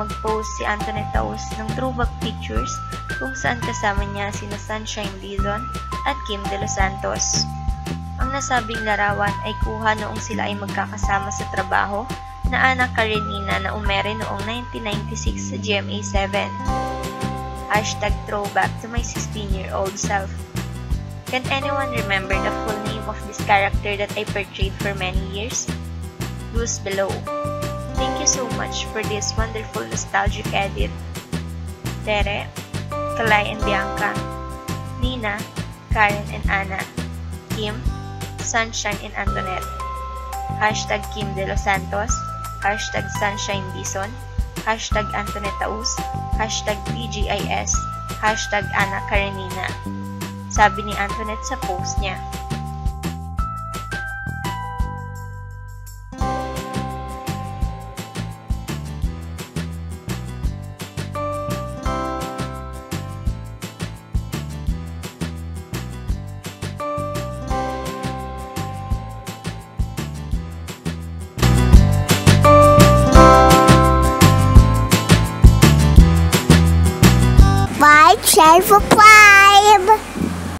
mag-post si Antoinette Taus ng throwback pictures kung saan kasama niya sina Sunshine Dizon at Kim De Los Santos. Ang nasabing larawan ay kuha noong sila ay magkakasama sa trabaho na AnnaKareNina na umere noong 1996 sa GMA7. #throwback to my 16-year-old self. Can anyone remember the full name of this character that I portrayed for many years? Clues below. Thank you so much for this wonderful nostalgic edit. Tere, Kalay and Bianca, Nina, Karen and Anna, Kim, Sunshine and Antoinette, #Kim De Los Santos, #Sunshine Dizon, #Antoinette Taus, #TGIS, #AnnaKareNina. Sabi ni Antoinette sa post niya. Share for